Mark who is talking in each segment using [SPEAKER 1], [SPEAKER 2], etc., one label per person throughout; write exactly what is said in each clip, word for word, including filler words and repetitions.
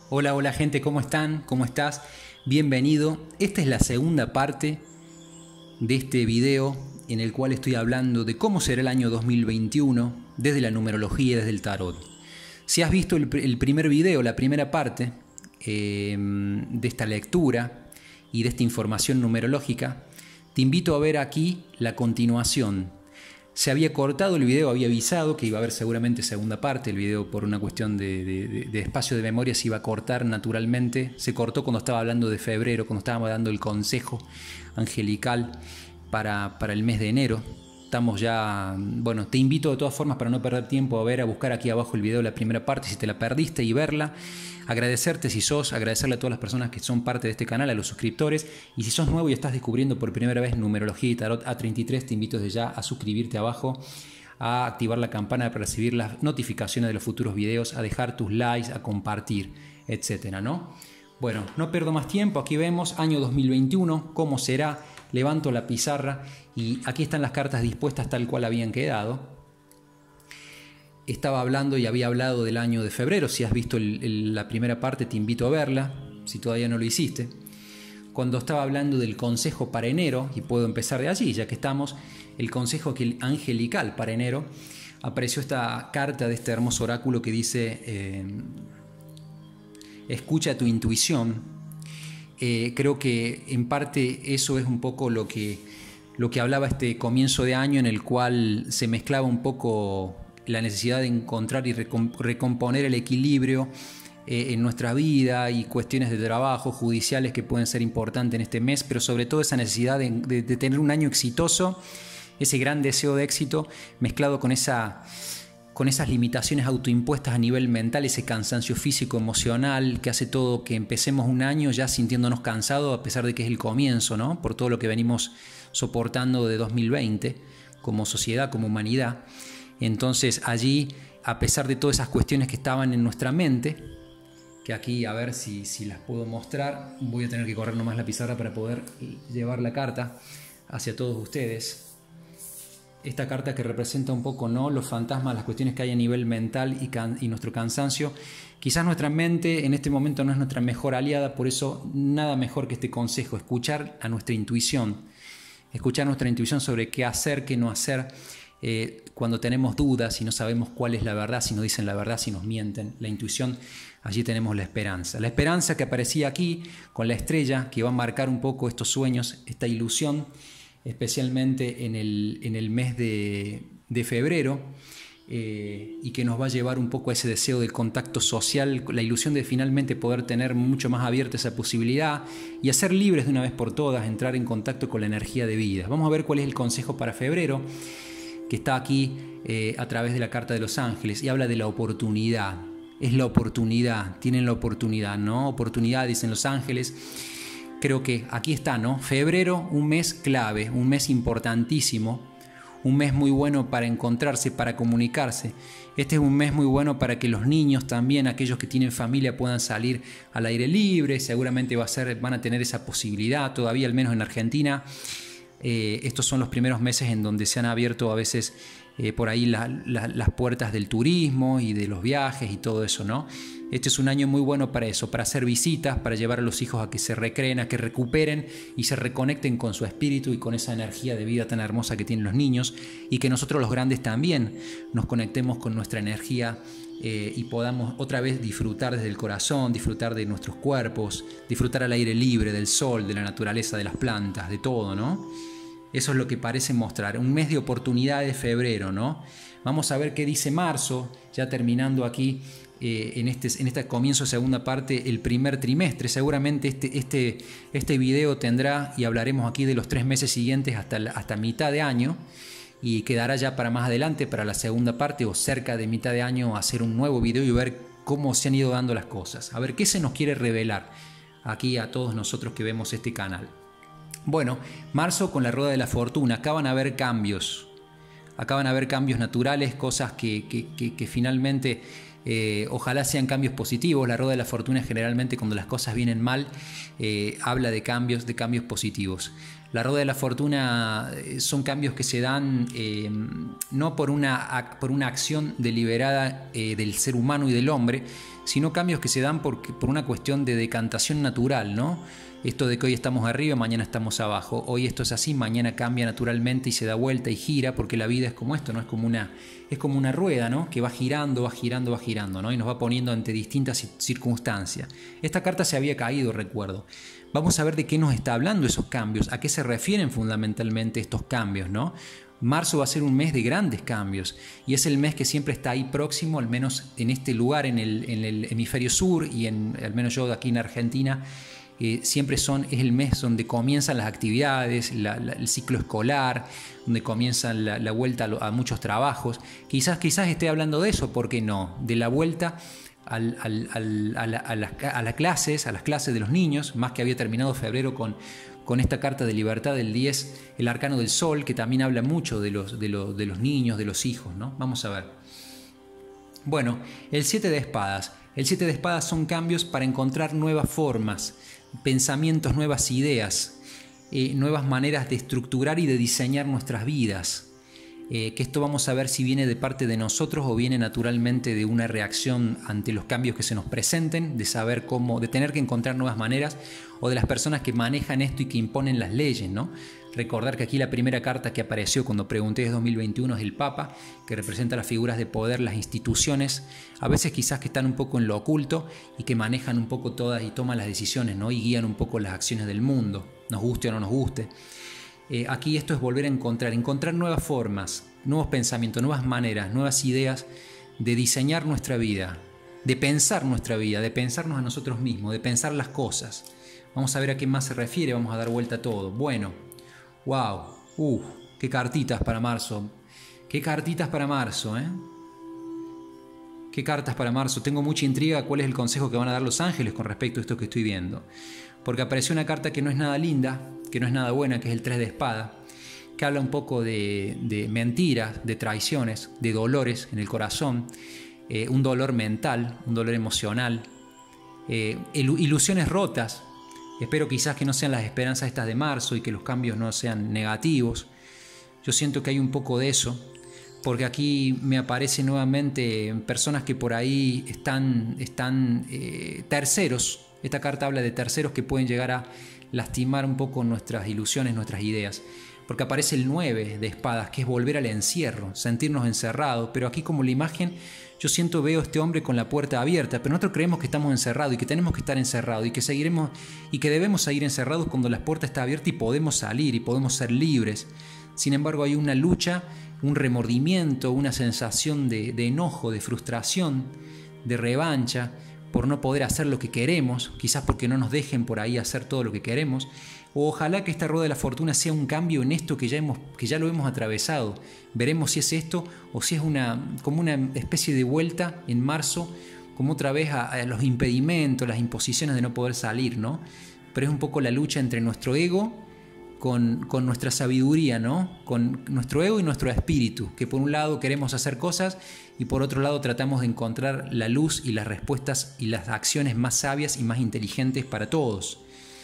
[SPEAKER 1] Hola, hola gente, ¿cómo están? ¿Cómo estás? Bienvenido. Esta es la segunda parte de este video en el cual estoy hablando de cómo será el año dos mil veintiuno desde la numerología y desde el tarot. Si has visto el, el primer video, la primera parte eh, de esta lectura y de esta información numerológica, te invito a ver aquí la continuación. Se había cortado el video, había avisado que iba a haber seguramente segunda parte. El video, por una cuestión de, de, de espacio de memoria, se iba a cortar naturalmente. Se cortó cuando estaba hablando de febrero, cuando estábamos dando el consejo angelical para, para el mes de enero. Estamos ya, bueno, te invito de todas formas, para no perder tiempo, a ver, a buscar aquí abajo el video, la primera parte, si te la perdiste, y verla. Agradecerte si sos, agradecerle a todas las personas que son parte de este canal, a los suscriptores. Y si sos nuevo y estás descubriendo por primera vez Numerología y Tarot A treinta y tres, te invito desde ya a suscribirte abajo, a activar la campana para recibir las notificaciones de los futuros videos, a dejar tus likes, a compartir, etcétera, ¿no? Bueno, no pierdo más tiempo. Aquí vemos año dos mil veintiuno, cómo será. Levanto la pizarra y aquí están las cartas dispuestas tal cual habían quedado. Estaba hablando y había hablado del año de febrero. Si has visto el, el, la primera parte, te invito a verla, si todavía no lo hiciste. Cuando estaba hablando del consejo para enero, y puedo empezar de allí, ya que estamos, el consejo angelical para enero, apareció esta carta de este hermoso oráculo que dice, eh, escucha tu intuición. Eh, creo que en parte eso es un poco lo que, lo que hablaba este comienzo de año, en el cual se mezclaba un poco la necesidad de encontrar y recomponer el equilibrio eh, en nuestra vida, y cuestiones de trabajo, judiciales, que pueden ser importantes en este mes, pero sobre todo esa necesidad de, de, de tener un año exitoso, ese gran deseo de éxito mezclado con, esa, con esas limitaciones autoimpuestas a nivel mental, ese cansancio físico, emocional, que hace todo que empecemos un año ya sintiéndonos cansados, a pesar de que es el comienzo, ¿no? Por todo lo que venimos soportando de dos mil veinte como sociedad, como humanidad. Entonces allí, a pesar de todas esas cuestiones que estaban en nuestra mente, que aquí a ver si, si las puedo mostrar, voy a tener que correr nomás la pizarra para poder llevar la carta hacia todos ustedes. Esta carta que representa un poco, ¿no?, los fantasmas, las cuestiones que hay a nivel mental y, can y nuestro cansancio. Quizás nuestra mente en este momento no es nuestra mejor aliada, por eso nada mejor que este consejo, escuchar a nuestra intuición, escuchar nuestra intuición sobre qué hacer, qué no hacer. Eh, cuando tenemos dudas, si no sabemos cuál es la verdad, si nos dicen la verdad, si nos mienten, la intuición, allí tenemos la esperanza. La esperanza que aparecía aquí con la estrella, que va a marcar un poco estos sueños, esta ilusión, especialmente en el, en el mes de, de febrero, eh, y que nos va a llevar un poco a ese deseo del contacto social, la ilusión de finalmente poder tener mucho más abierta esa posibilidad y a ser libres de una vez por todas, entrar en contacto con la energía de vida. Vamos a ver cuál es el consejo para febrero, que está aquí eh, a través de la carta de los ángeles, y habla de la oportunidad. Es la oportunidad, tienen la oportunidad, ¿no? Oportunidad, dicen los ángeles. Creo que aquí está, ¿no? Febrero, un mes clave, un mes importantísimo, un mes muy bueno para encontrarse, para comunicarse. Este es un mes muy bueno para que los niños también, aquellos que tienen familia, puedan salir al aire libre. Seguramente va a ser, van a tener esa posibilidad todavía, al menos en Argentina. Eh, estos son los primeros meses en donde se han abierto a veces eh, por ahí la, la, las puertas del turismo y de los viajes y todo eso, ¿no? Este es un año muy bueno para eso, para hacer visitas, para llevar a los hijos a que se recreen, a que recuperen y se reconecten con su espíritu y con esa energía de vida tan hermosa que tienen los niños, y que nosotros los grandes también nos conectemos con nuestra energía eh, y podamos otra vez disfrutar desde el corazón, disfrutar de nuestros cuerpos, disfrutar al aire libre, del sol, de la naturaleza, de las plantas, de todo, ¿no? Eso es lo que parece mostrar, un mes de oportunidades de febrero, ¿no? Vamos a ver qué dice marzo, ya terminando aquí eh, en, este, en este comienzo de segunda parte, el primer trimestre. Seguramente este, este, este video tendrá, y hablaremos aquí de los tres meses siguientes hasta, hasta mitad de año, y quedará ya para más adelante, para la segunda parte o cerca de mitad de año, hacer un nuevo video y ver cómo se han ido dando las cosas. A ver qué se nos quiere revelar aquí a todos nosotros que vemos este canal. Bueno, marzo con la rueda de la fortuna, acá van a haber cambios, acá van a haber cambios naturales, cosas que, que, que, que finalmente eh, ojalá sean cambios positivos. La rueda de la fortuna generalmente, cuando las cosas vienen mal, eh, habla de cambios, de cambios positivos. La rueda de la fortuna son cambios que se dan eh, no por una, por una acción deliberada eh, del ser humano y del hombre, sino cambios que se dan por, por una cuestión de decantación natural, ¿no? Esto de que hoy estamos arriba, mañana estamos abajo, hoy esto es así, mañana cambia naturalmente y se da vuelta y gira, porque la vida es como esto, ¿no? Es como una, es como una rueda, ¿no? Que va girando, va girando, va girando, ¿no? Y nos va poniendo ante distintas circunstancias. Esta carta se había caído, recuerdo. Vamos a ver de qué nos está hablando esos cambios, a qué se refieren fundamentalmente estos cambios, ¿no? Marzo va a ser un mes de grandes cambios y es el mes que siempre está ahí próximo, al menos en este lugar, en el, en el hemisferio sur y en, al menos yo de aquí en Argentina, eh, siempre son, es el mes donde comienzan las actividades, la, la, el ciclo escolar, donde comienza la, la vuelta a, lo, a muchos trabajos. Quizás, quizás esté hablando de eso, ¿por qué no? De la vuelta al, al, al, a, la, a, las, a las clases, a las clases de los niños, más que había terminado febrero con... con esta carta de libertad del diez, el arcano del sol, que también habla mucho de los, de los, de los niños, de los hijos, ¿no? Vamos a ver. Bueno, el siete de espadas. El siete de espadas son cambios para encontrar nuevas formas, pensamientos, nuevas ideas, eh, nuevas maneras de estructurar y de diseñar nuestras vidas. Eh, que esto vamos a ver si viene de parte de nosotros o viene naturalmente de una reacción ante los cambios que se nos presenten, de saber cómo, de tener que encontrar nuevas maneras, o de las personas que manejan esto y que imponen las leyes, ¿no? Recordar que aquí la primera carta que apareció cuando pregunté es dos mil veintiuno es el Papa, que representa las figuras de poder, las instituciones, a veces quizás que están un poco en lo oculto y que manejan un poco todas y toman las decisiones, ¿no? Y guían un poco las acciones del mundo, nos guste o no nos guste. Eh, aquí esto es volver a encontrar, encontrar nuevas formas, nuevos pensamientos, nuevas maneras, nuevas ideas de diseñar nuestra vida, de pensar nuestra vida, de pensarnos a nosotros mismos, de pensar las cosas. Vamos a ver a qué más se refiere, vamos a dar vuelta a todo. Bueno, wow, uh, qué cartitas para marzo, qué cartitas para marzo, ¿eh? Qué cartas para marzo. Tengo mucha intriga cuál es el consejo que van a dar los ángeles con respecto a esto que estoy viendo. Porque apareció una carta que no es nada linda, que no es nada buena, que es el tres de espada, que habla un poco de, de mentiras, de traiciones, de dolores en el corazón, eh, un dolor mental, un dolor emocional, eh, ilusiones rotas. Espero quizás que no sean las esperanzas estas de marzo y que los cambios no sean negativos. Yo siento que hay un poco de eso, porque aquí me aparecen nuevamente personas que por ahí están, están eh, terceros. Esta carta habla de terceros que pueden llegar a lastimar un poco nuestras ilusiones, nuestras ideas. Porque aparece el nueve de espadas, que es volver al encierro, sentirnos encerrados. Pero aquí como la imagen, yo siento, veo a este hombre con la puerta abierta, pero nosotros creemos que estamos encerrados y que tenemos que estar encerrados y que seguiremos y que debemos seguir encerrados cuando la puerta está abierta y podemos salir y podemos ser libres. Sin embargo, hay una lucha, un remordimiento, una sensación de, de enojo, de frustración, de revancha, por no poder hacer lo que queremos, quizás porque no nos dejen por ahí hacer todo lo que queremos, o ojalá que esta rueda de la fortuna sea un cambio en esto que ya, hemos, que ya lo hemos atravesado. Veremos si es esto o si es una, como una especie de vuelta en marzo, como otra vez a, a los impedimentos, las imposiciones de no poder salir, ¿no? Pero es un poco la lucha entre nuestro ego con, con nuestra sabiduría, ¿no? Con nuestro ego y nuestro espíritu, que por un lado queremos hacer cosas y por otro lado tratamos de encontrar la luz y las respuestas y las acciones más sabias y más inteligentes para todos.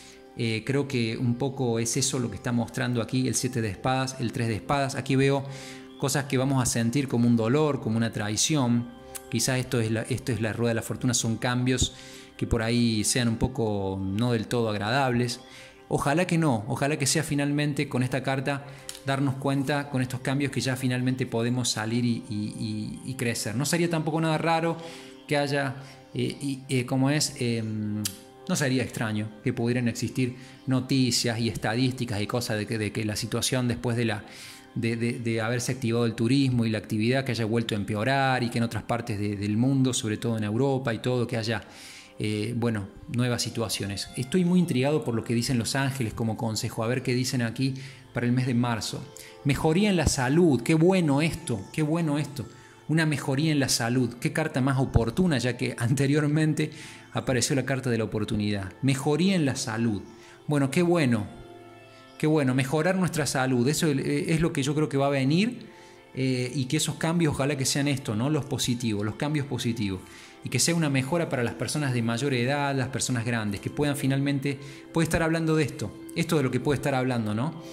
[SPEAKER 1] Eh, creo que un poco es eso lo que está mostrando aquí el siete de espadas, el tres de espadas. Aquí veo cosas que vamos a sentir como un dolor, como una traición. Quizás esto es la, esto es la rueda de la fortuna, son cambios que por ahí sean un poco no del todo agradables. Ojalá que no, ojalá que sea finalmente con esta carta darnos cuenta con estos cambios que ya finalmente podemos salir y, y, y crecer. No sería tampoco nada raro que haya, eh, y, eh, como es, eh, no sería extraño que pudieran existir noticias y estadísticas y cosas de que, de que la situación después de, la, de, de, de haberse activado el turismo y la actividad que haya vuelto a empeorar y que en otras partes de, del mundo, sobre todo en Europa y todo, que haya... Eh, bueno, nuevas situaciones. Estoy muy intrigado por lo que dicen los ángeles como consejo, a ver qué dicen aquí para el mes de marzo. Mejoría en la salud, qué bueno esto, qué bueno esto. Una mejoría en la salud, qué carta más oportuna, ya que anteriormente apareció la carta de la oportunidad. Mejoría en la salud. Bueno, qué bueno, qué bueno, mejorar nuestra salud, eso es lo que yo creo que va a venir eh, y que esos cambios ojalá que sean esto, ¿no? Los positivos, los cambios positivos. Y que sea una mejora para las personas de mayor edad, las personas grandes, que puedan finalmente, puede estar hablando de esto, esto de lo que puede estar hablando, ¿no?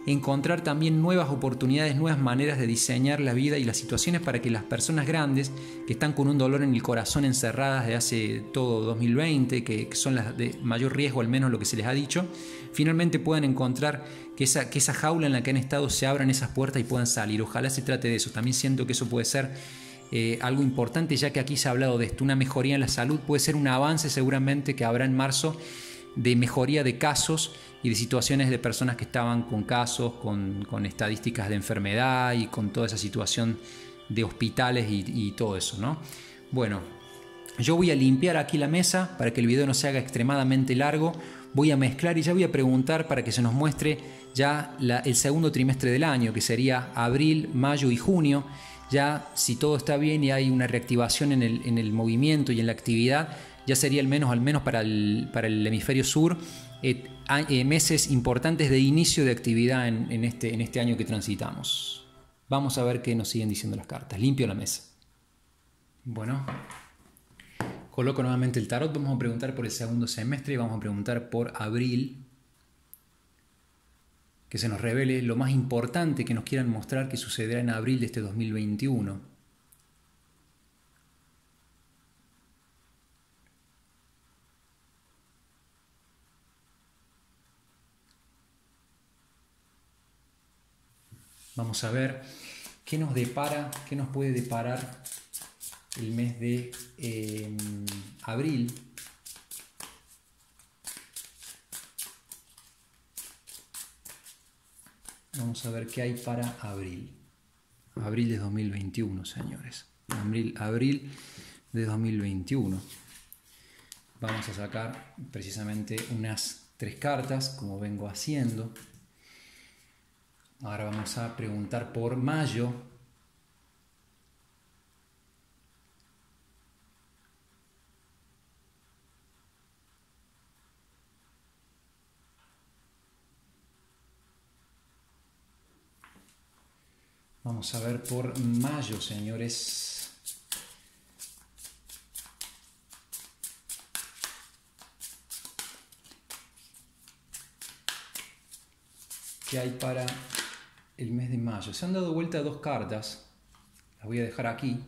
[SPEAKER 1] encontrar también nuevas oportunidades, nuevas maneras de diseñar la vida y las situaciones para que las personas grandes que están con un dolor en el corazón encerradas de hace todo dos mil veinte, que, que son las de mayor riesgo, al menos lo que se les ha dicho, finalmente puedan encontrar que esa, que esa jaula en la que han estado se abran esas puertas y puedan salir. Ojalá se trate de eso. También siento que eso puede ser eh, algo importante, ya que aquí se ha hablado de esto. Una mejoría en la salud puede ser un avance seguramente que habrá en marzo, de mejoría de casos y de situaciones de personas que estaban con casos, con, con estadísticas de enfermedad y con toda esa situación de hospitales y, y todo eso, ¿no? Bueno, yo voy a limpiar aquí la mesa para que el video no se haga extremadamente largo. Voy a mezclar y ya voy a preguntar para que se nos muestre ya la, el segundo trimestre del año, que sería abril, mayo y junio. Ya si todo está bien y hay una reactivación en el, en el movimiento y en la actividad, ya sería al menos, al menos para el, para el hemisferio sur, eh, eh, meses importantes de inicio de actividad en, en, este, en este año que transitamos. Vamos a ver qué nos siguen diciendo las cartas. Limpio la mesa. Bueno, coloco nuevamente el tarot. Vamos a preguntar por el segundo semestre y vamos a preguntar por abril. Que se nos revele lo más importante que nos quieran mostrar que sucederá en abril de este dos mil veintiuno. Vamos a ver qué nos depara, qué nos puede deparar el mes de eh, abril. Vamos a ver qué hay para abril. Abril de dos mil veintiuno, señores. Abril, abril de dos mil veintiuno. Vamos a sacar precisamente unas tres cartas, como vengo haciendo. Ahora vamos a preguntar por mayo. Vamos a ver por mayo, señores. ¿Qué hay para el mes de mayo? Se han dado vuelta dos cartas. Las voy a dejar aquí.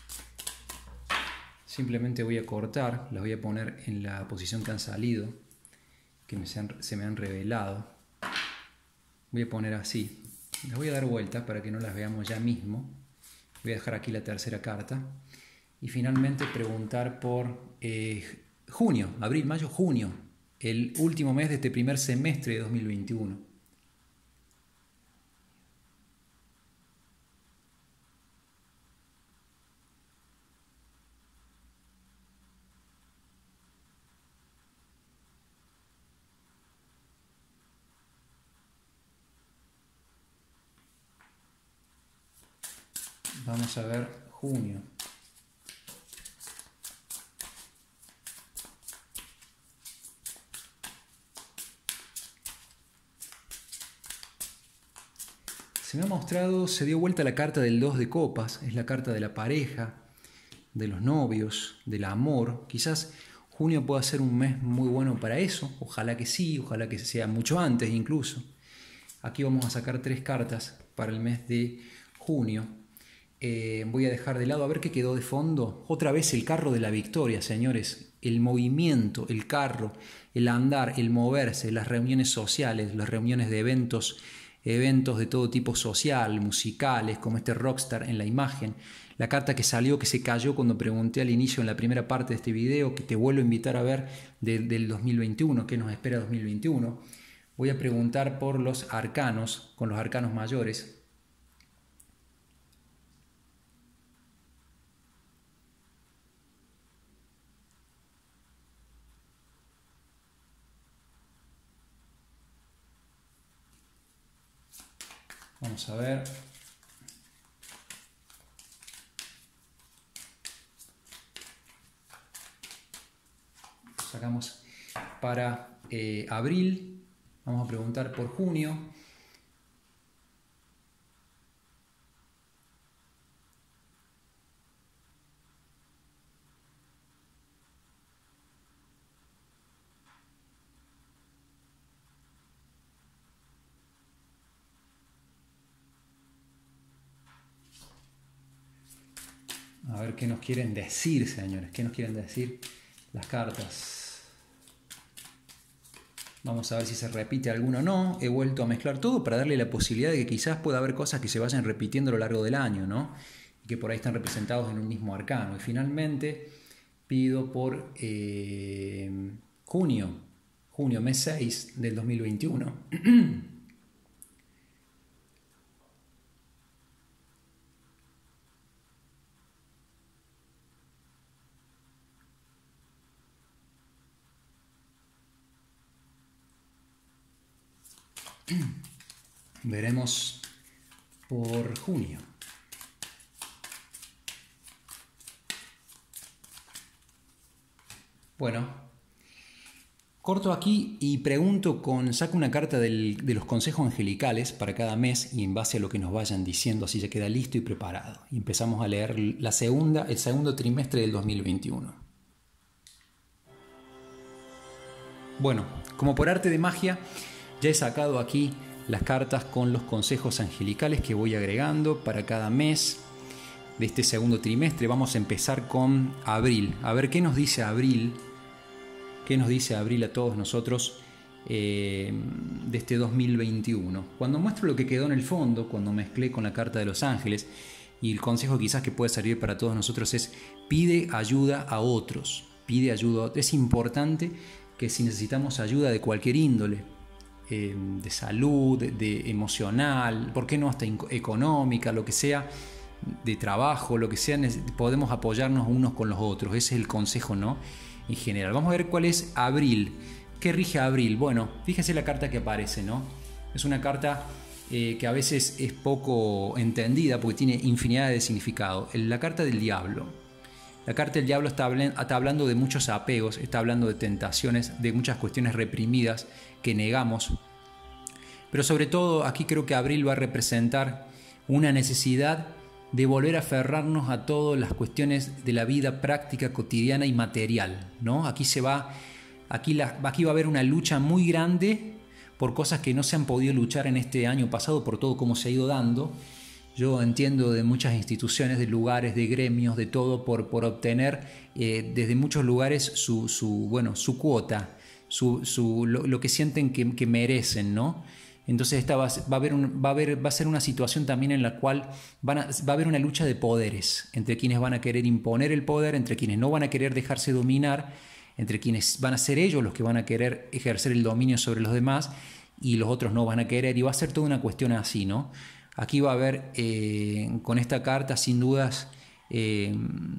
[SPEAKER 1] Simplemente voy a cortar. Las voy a poner en la posición que han salido, que me se, han, se me han revelado. Voy a poner así. Las voy a dar vuelta para que no las veamos ya mismo. Voy a dejar aquí la tercera carta. Y finalmente preguntar por eh, junio, abril, mayo, junio. El último mes de este primer semestre de dos mil veintiuno. Vamos a ver junio. Se me ha mostrado, se dio vuelta la carta del dos de copas, es la carta de la pareja, de los novios, del amor. Quizás junio pueda ser un mes muy bueno para eso, ojalá que sí, ojalá que sea mucho antes incluso. Aquí vamos a sacar tres cartas para el mes de junio. Eh, voy a dejar de lado a ver qué quedó de fondo. Otra vez el carro de la victoria, señores. El movimiento, el carro, el andar, el moverse, las reuniones sociales, las reuniones de eventos, eventos de todo tipo social, musicales, como este rockstar en la imagen. La carta que salió, que se cayó cuando pregunté al inicio en la primera parte de este video, que te vuelvo a invitar a ver de, del dos mil veintiuno, qué nos espera dos mil veintiuno. Voy a preguntar por los arcanos, con los arcanos mayores. Vamos a ver. Sacamos para eh, abril. Vamos a preguntar por junio. ver qué nos quieren decir, señores. ¿Qué nos quieren decir las cartas? Vamos a ver si se repite alguno o no. He vuelto a mezclar todo para darle la posibilidad de que quizás pueda haber cosas que se vayan repitiendo a lo largo del año, ¿no? Y que por ahí están representados en un mismo arcano. Y finalmente pido por eh, junio, junio, mes seis del dos mil veintiuno. Veremos por junio. Bueno, corto aquí y pregunto con, saco una carta del, de los consejos angelicales para cada mes y en base a lo que nos vayan diciendo, así ya queda listo y preparado. Y empezamos a leer la segunda, el segundo trimestre del dos mil veintiuno. Bueno, como por arte de magia, ya he sacado aquí las cartas con los consejos angelicales que voy agregando para cada mes de este segundo trimestre. Vamos a empezar con abril. A ver qué nos dice abril. ¿Qué nos dice abril a todos nosotros eh, de este dos mil veintiuno? Cuando muestro lo que quedó en el fondo, cuando mezclé con la carta de los ángeles, y el consejo quizás que puede servir para todos nosotros es: pide ayuda a otros. Pide ayuda a otros. Es importante que si necesitamos ayuda de cualquier índole, eh, de salud, de, de emocional, ¿por qué no hasta económica, lo que sea, de trabajo, lo que sea, podemos apoyarnos unos con los otros? Ese es el consejo, ¿no? En general. Vamos a ver cuál es abril. ¿Qué rige abril? Bueno, fíjense la carta que aparece, ¿no? Es una carta eh, que a veces es poco entendida porque tiene infinidad de significado. La carta del diablo. La carta del diablo está, está hablando de muchos apegos, está hablando de tentaciones, de muchas cuestiones reprimidas que negamos. Pero sobre todo aquí creo que abril va a representar una necesidad de volver a aferrarnos a todas las cuestiones de la vida práctica, cotidiana y material, ¿no? Aquí se va, aquí, la, aquí va a haber una lucha muy grande por cosas que no se han podido luchar en este año pasado, por todo cómo se ha ido dando. Yo entiendo de muchas instituciones, de lugares, de gremios, de todo, por, por obtener eh, desde muchos lugares su, su, bueno, su cuota, su, su, lo, lo que sienten que, que merecen, ¿no? Entonces esta va, va, a haber un, va, a haber, va a ser una situación también en la cual van a, va a haber una lucha de poderes, entre quienes van a querer imponer el poder, entre quienes no van a querer dejarse dominar, entre quienes van a ser ellos los que van a querer ejercer el dominio sobre los demás y los otros no van a querer, y va a ser toda una cuestión así, ¿no? Aquí va a haber, eh, con esta carta, sin dudas, eh,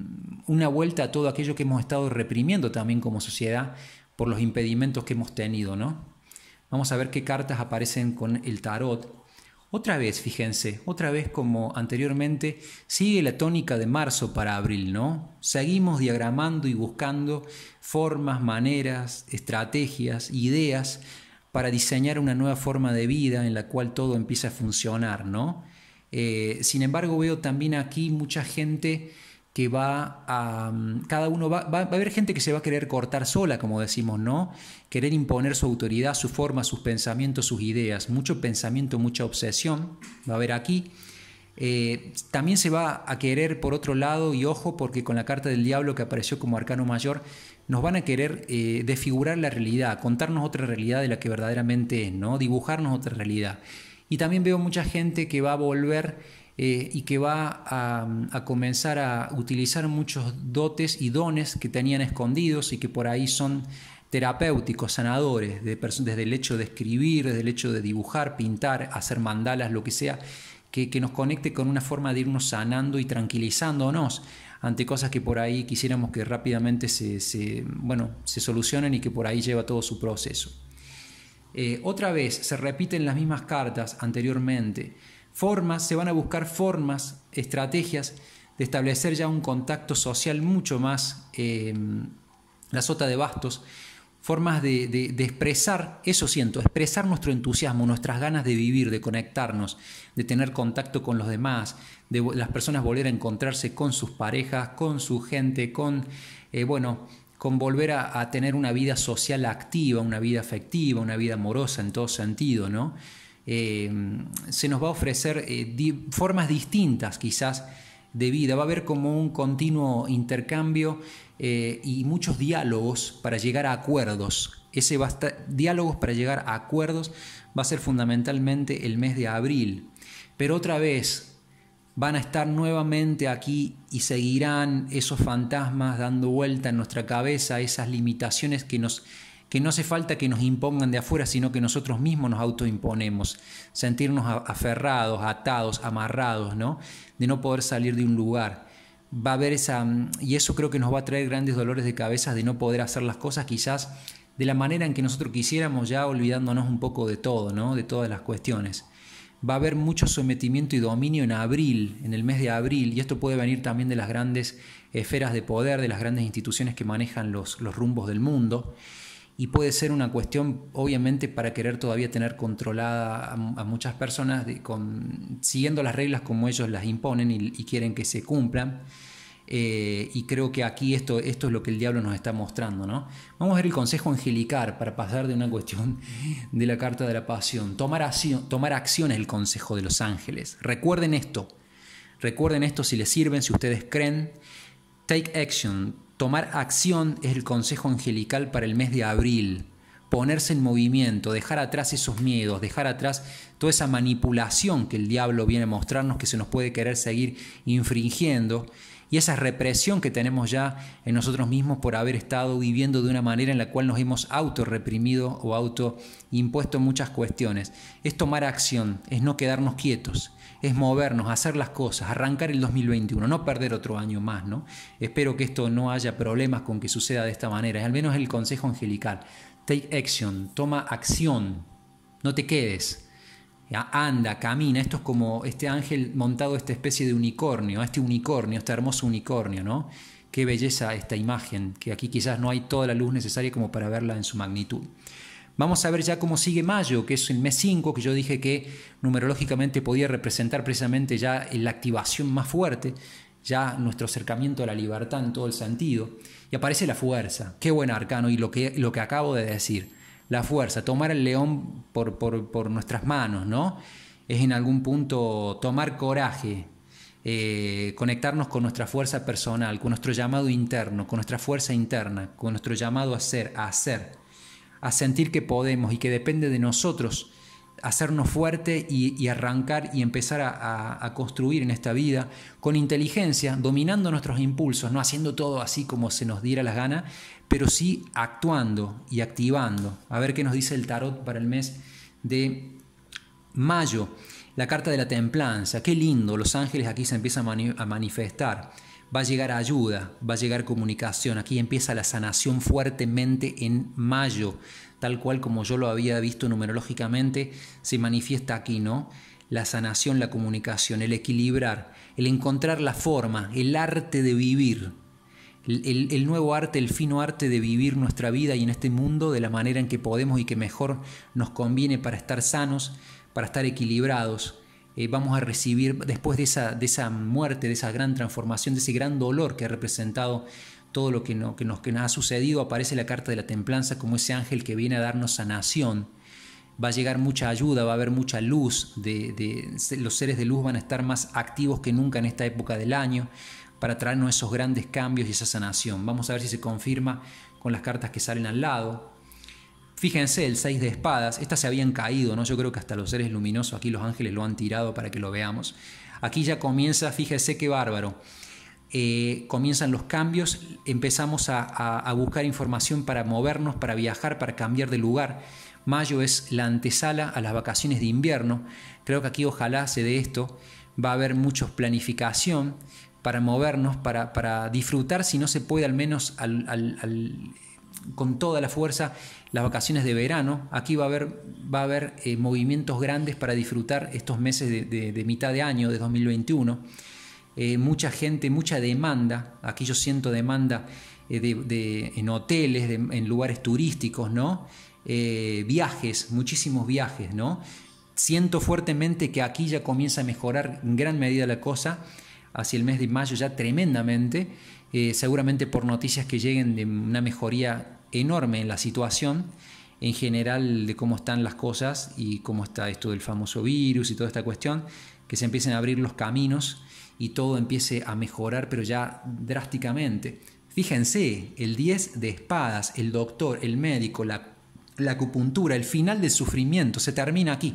[SPEAKER 1] una vuelta a todo aquello que hemos estado reprimiendo también como sociedad por los impedimentos que hemos tenido, ¿no? Vamos a ver qué cartas aparecen con el tarot. Otra vez, fíjense, otra vez como anteriormente, sigue la tónica de marzo para abril, ¿no? Seguimos diagramando y buscando formas, maneras, estrategias, ideas para diseñar una nueva forma de vida en la cual todo empieza a funcionar, ¿no? Eh, sin embargo, veo también aquí mucha gente que va a... Cada uno va, va, va a haber gente que se va a querer cortar sola, como decimos, ¿no? Querer imponer su autoridad, su forma, sus pensamientos, sus ideas. Mucho pensamiento, mucha obsesión va a haber aquí. Eh, también se va a querer, por otro lado, y ojo, porque con la carta del diablo que apareció como arcano mayor, nos van a querer eh, desfigurar la realidad, contarnos otra realidad de la que verdaderamente es, ¿no? Dibujarnos otra realidad. Y también veo mucha gente que va a volver... Eh, y que va a, a comenzar a utilizar muchos dotes y dones que tenían escondidos y que por ahí son terapéuticos, sanadores, de desde el hecho de escribir, desde el hecho de dibujar, pintar, hacer mandalas, lo que sea, que, que nos conecte con una forma de irnos sanando y tranquilizándonos ante cosas que por ahí quisiéramos que rápidamente se, se, bueno, se solucionen y que por ahí lleva todo su proceso. Eh, otra vez, se repiten las mismas cartas anteriormente. Formas, se van a buscar formas, estrategias de establecer ya un contacto social mucho más, eh, la sota de bastos, formas de, de, de expresar, eso siento, expresar nuestro entusiasmo, nuestras ganas de vivir, de conectarnos, de tener contacto con los demás, de las personas volver a encontrarse con sus parejas, con su gente, con, eh, bueno, con volver a, a tener una vida social activa, una vida afectiva, una vida amorosa en todo sentido, ¿no? Eh, se nos va a ofrecer eh, di, formas distintas quizás de vida. Va a haber como un continuo intercambio eh, y muchos diálogos para llegar a acuerdos. Ese va a estar, diálogos para llegar a acuerdos va a ser fundamentalmente el mes de abril. Pero otra vez van a estar nuevamente aquí y seguirán esos fantasmas dando vuelta en nuestra cabeza, esas limitaciones que nos que no hace falta que nos impongan de afuera, sino que nosotros mismos nos autoimponemos. Sentirnos aferrados, atados, amarrados, ¿no? De no poder salir de un lugar. Va a haber esa, y eso creo que nos va a traer grandes dolores de cabeza de no poder hacer las cosas quizás de la manera en que nosotros quisiéramos, ya olvidándonos un poco de todo, ¿no? De todas las cuestiones. Va a haber mucho sometimiento y dominio en abril, en el mes de abril, y esto puede venir también de las grandes esferas de poder, de las grandes instituciones que manejan los, los rumbos del mundo. Y puede ser una cuestión, obviamente, para querer todavía tener controlada a, a muchas personas, de, con, siguiendo las reglas como ellos las imponen y, y quieren que se cumplan. Eh, y creo que aquí esto, esto es lo que el diablo nos está mostrando, ¿no? Vamos a ver el consejo angelical para pasar de una cuestión de la carta de la pasión. Tomar acción, tomar acción es el consejo de los ángeles. Recuerden esto. Recuerden esto si les sirven, si ustedes creen. Take action. Tomar acción es el consejo angelical para el mes de abril. Ponerse en movimiento, dejar atrás esos miedos, dejar atrás toda esa manipulación que el diablo viene a mostrarnos que se nos puede querer seguir infringiendo y esa represión que tenemos ya en nosotros mismos por haber estado viviendo de una manera en la cual nos hemos autorreprimido o autoimpuesto muchas cuestiones. Es tomar acción, es no quedarnos quietos. Es movernos, hacer las cosas, arrancar el dos mil veintiuno, no perder otro año más, ¿no? Espero que esto no haya problemas con que suceda de esta manera, es al menos el consejo angelical. Take action, toma acción, no te quedes, anda, camina. Esto es como este ángel montado, esta especie de unicornio, este unicornio, este hermoso unicornio, ¿no? Qué belleza esta imagen, que aquí quizás no hay toda la luz necesaria como para verla en su magnitud. Vamos a ver ya cómo sigue mayo, que es el mes cinco, que yo dije que numerológicamente podía representar precisamente ya la activación más fuerte, ya nuestro acercamiento a la libertad en todo el sentido. Y aparece la fuerza. Qué buen arcano, y lo que, lo que acabo de decir. La fuerza, tomar el león por, por, por nuestras manos, ¿no? Es en algún punto tomar coraje, eh, conectarnos con nuestra fuerza personal, con nuestro llamado interno, con nuestra fuerza interna, con nuestro llamado a ser, a hacer. A sentir que podemos y que depende de nosotros hacernos fuerte y, y arrancar y empezar a, a, a construir en esta vida con inteligencia, dominando nuestros impulsos, no haciendo todo así como se nos diera la gana, pero sí actuando y activando. A ver qué nos dice el tarot para el mes de mayo. La carta de la templanza, qué lindo, los ángeles aquí se empiezan a, mani- a manifestar. Va a llegar ayuda, va a llegar comunicación. Aquí empieza la sanación fuertemente en mayo, tal cual como yo lo había visto numerológicamente, se manifiesta aquí, ¿no? La sanación, la comunicación, el equilibrar, el encontrar la forma, el arte de vivir, el, el, el nuevo arte, el fino arte de vivir nuestra vida y en este mundo de la manera en que podemos y que mejor nos conviene para estar sanos, para estar equilibrados. Eh, vamos a recibir después de esa, de esa muerte, de esa gran transformación, de ese gran dolor que ha representado todo lo que, no, que, nos, que nos ha sucedido, aparece la carta de la templanza como ese ángel que viene a darnos sanación. Va a llegar mucha ayuda, va a haber mucha luz, de, de, los seres de luz van a estar más activos que nunca en esta época del año para traernos esos grandes cambios y esa sanación. Vamos a ver si se confirma con las cartas que salen al lado. Fíjense, el seis de espadas, estas se habían caído, ¿no? Yo creo que hasta los seres luminosos aquí los ángeles lo han tirado para que lo veamos. Aquí ya comienza, fíjense qué bárbaro. Eh, comienzan los cambios, empezamos a, a, a buscar información para movernos, para viajar, para cambiar de lugar. Mayo es la antesala a las vacaciones de invierno. Creo que aquí ojalá se dé esto. Va a haber mucha planificación para movernos, para, para disfrutar, si no se puede, al menos al, al, al, con toda la fuerza, las vacaciones de verano. Aquí va a haber, va a haber eh, movimientos grandes para disfrutar estos meses de, de, de mitad de año, de dos mil veintiuno. Eh, mucha gente, mucha demanda. Aquí yo siento demanda eh, de, de, en hoteles, de, en lugares turísticos, ¿no? Eh, viajes, muchísimos viajes, ¿no? Siento fuertemente que aquí ya comienza a mejorar en gran medida la cosa, hacia el mes de mayo ya tremendamente, eh, seguramente por noticias que lleguen de una mejoría enorme en la situación, en general de cómo están las cosas y cómo está esto del famoso virus y toda esta cuestión, que se empiecen a abrir los caminos y todo empiece a mejorar, pero ya drásticamente. Fíjense, el diez de espadas, el doctor, el médico, la, la acupuntura, el final del sufrimiento, se termina aquí.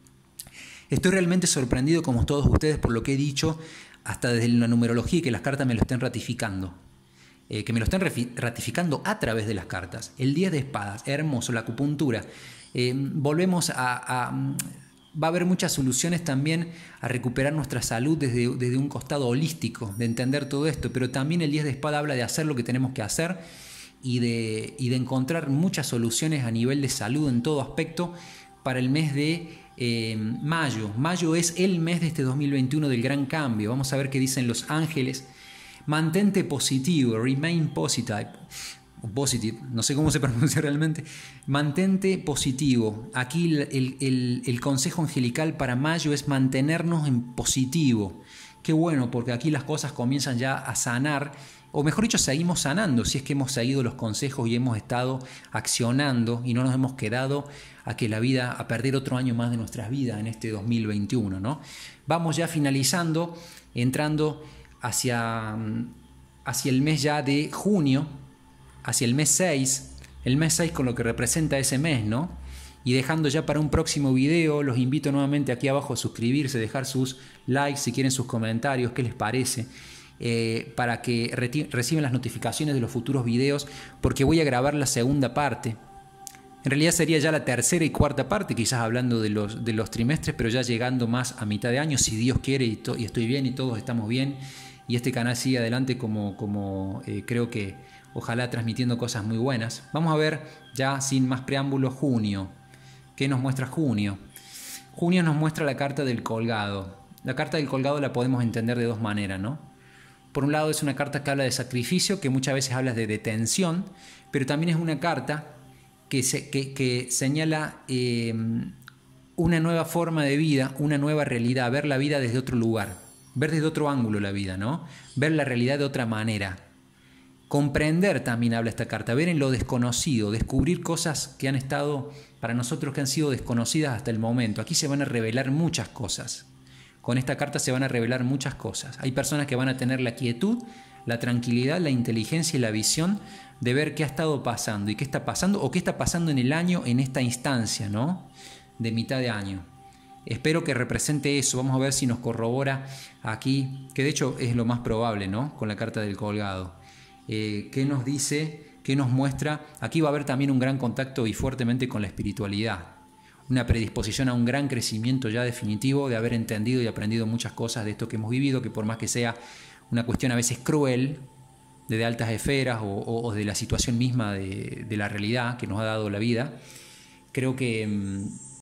[SPEAKER 1] Estoy realmente sorprendido, como todos ustedes, por lo que he dicho, hasta desde la numerología, y que las cartas me lo estén ratificando. Eh, que me lo estén ratificando a través de las cartas. El diez de espadas, hermoso, la acupuntura. Eh, volvemos a, a... Va a haber muchas soluciones también a recuperar nuestra salud desde, desde un costado holístico, de entender todo esto, pero también el diez de espada habla de hacer lo que tenemos que hacer y de, y de encontrar muchas soluciones a nivel de salud en todo aspecto para el mes de eh, mayo. Mayo es el mes de este dos mil veintiuno del gran cambio. Vamos a ver qué dicen los ángeles. Mantente positivo, remain positive. Positive, no sé cómo se pronuncia realmente. Mantente positivo. Aquí el, el, el consejo angelical para mayo es mantenernos en positivo. Qué bueno, porque aquí las cosas comienzan ya a sanar, o mejor dicho, seguimos sanando, si es que hemos seguido los consejos y hemos estado accionando y no nos hemos quedado a que la vida, a perder otro año más de nuestras vidas en este dos mil veintiuno, ¿no? Vamos ya finalizando, entrando hacia, hacia el mes ya de junio, hacia el mes seis, el mes seis con lo que representa ese mes, ¿no? Y dejando ya para un próximo video, los invito nuevamente aquí abajo a suscribirse, dejar sus likes, si quieren sus comentarios, qué les parece, eh, para que reciban las notificaciones de los futuros videos, porque voy a grabar la segunda parte. En realidad sería ya la tercera y cuarta parte, quizás hablando de los, de los trimestres, pero ya llegando más a mitad de año, si Dios quiere y, y estoy bien y todos estamos bien, y este canal sigue adelante como, como eh, creo que ojalá transmitiendo cosas muy buenas. Vamos a ver ya sin más preámbulos junio. ¿Qué nos muestra junio? Junio nos muestra la carta del colgado. La carta del colgado la podemos entender de dos maneras, ¿no? Por un lado es una carta que habla de sacrificio, que muchas veces habla de detención, pero también es una carta que, se, que, que señala eh, una nueva forma de vida, una nueva realidad, ver la vida desde otro lugar, ver desde otro ángulo la vida, ¿no? Ver la realidad de otra manera. Comprender también habla esta carta, ver en lo desconocido, descubrir cosas que han estado para nosotros que han sido desconocidas hasta el momento. Aquí se van a revelar muchas cosas. Con esta carta se van a revelar muchas cosas. Hay personas que van a tener la quietud, la tranquilidad, la inteligencia y la visión de ver qué ha estado pasando y qué está pasando o qué está pasando en el año, en esta instancia, ¿no? De mitad de año. Espero que represente eso. Vamos a ver si nos corrobora aquí, que de hecho es lo más probable, ¿no? Con la carta del colgado. Eh, ¿Qué nos dice? ¿Qué nos muestra? Aquí va a haber también un gran contacto y fuertemente con la espiritualidad. Una predisposición a un gran crecimiento ya definitivo de haber entendido y aprendido muchas cosas de esto que hemos vivido, que por más que sea una cuestión a veces cruel, de, de altas esferas o, o, o de la situación misma de, de la realidad que nos ha dado la vida, creo que,